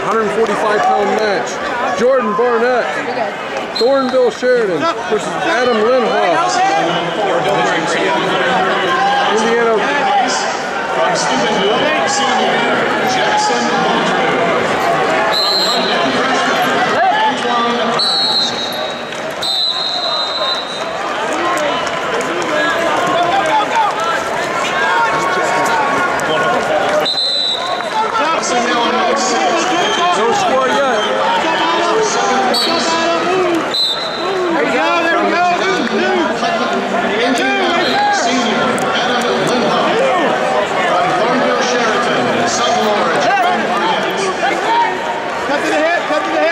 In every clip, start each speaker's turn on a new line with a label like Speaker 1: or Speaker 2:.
Speaker 1: 145-pound match. Jordan Barnett, Thornville Sheridan versus Adam Lindhoff. Indiana.
Speaker 2: From Steubenville, senior Jackson Montreux. From London, freshman Antoine Burns.
Speaker 1: No score yet.
Speaker 2: There we go. Senior Adam Lindhoff. From Thornville Sheraton, Southern Orange.
Speaker 3: Cut to the head.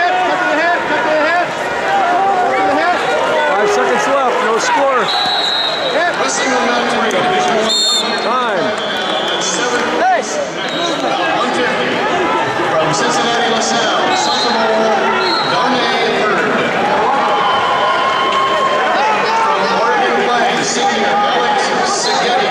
Speaker 1: 5 seconds left, no score.
Speaker 2: Wrestling Elementary, Division 1.
Speaker 1: Time.
Speaker 2: 7th place. 150. From Cincinnati, LaSalle, sophomore Darnay Bird. From Oregon Plains, senior Alex Seghetti.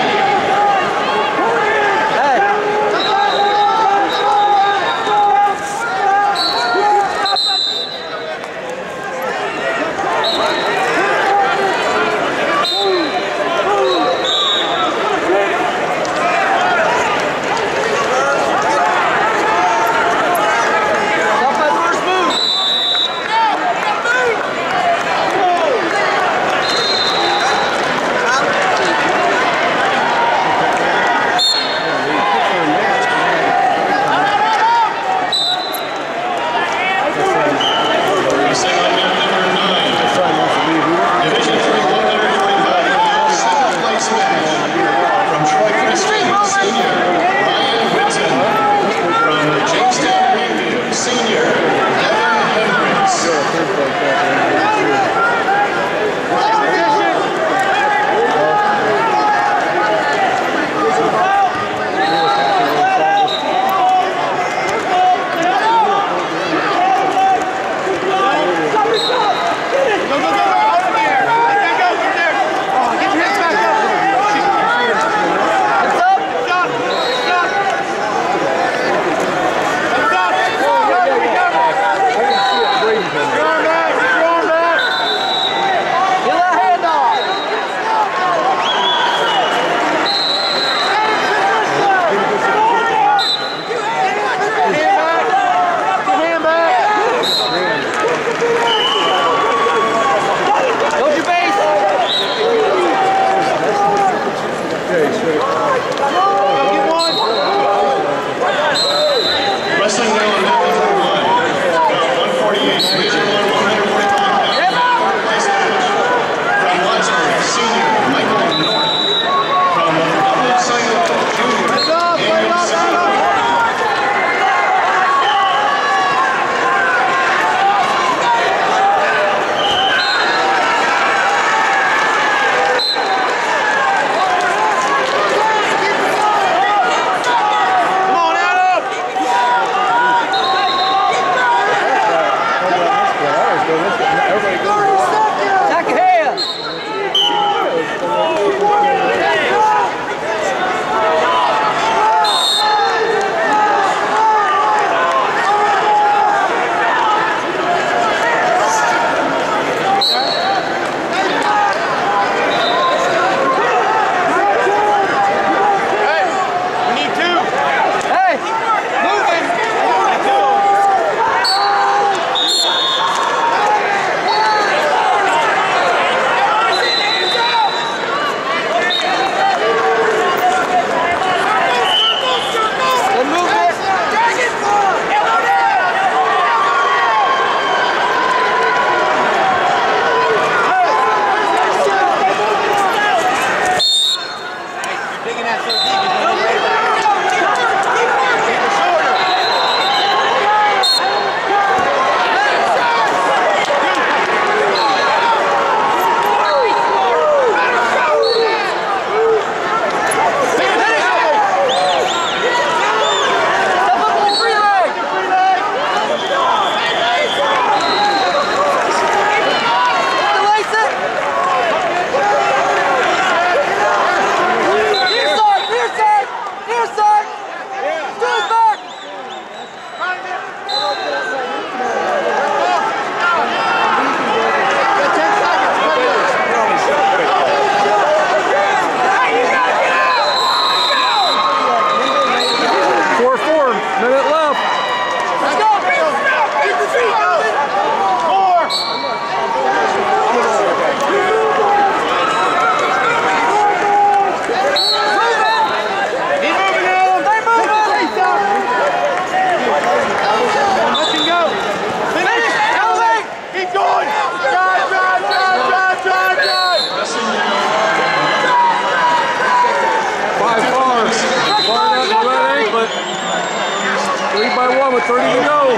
Speaker 1: with 30 to go.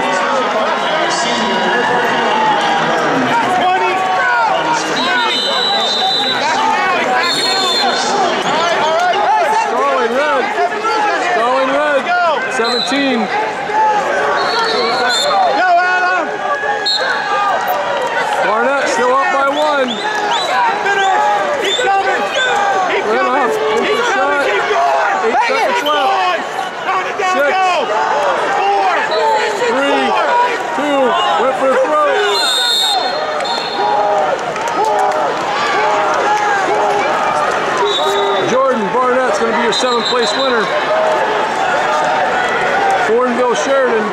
Speaker 1: Starling red. 17. Barnett still up by 1.
Speaker 3: Keep coming. Keep coming. Keep coming. Keep going.
Speaker 1: 8 seconds left. 6, 3, 2, went for the throw. Jordan Barnett's going to be your 7th place winner. Thornville Sheridan,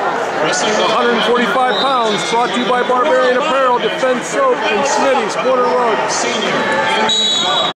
Speaker 1: 145 pounds, brought to you by Barbarian Apparel, Defense Soap, and Smitty's Corner Road.
Speaker 2: Senior.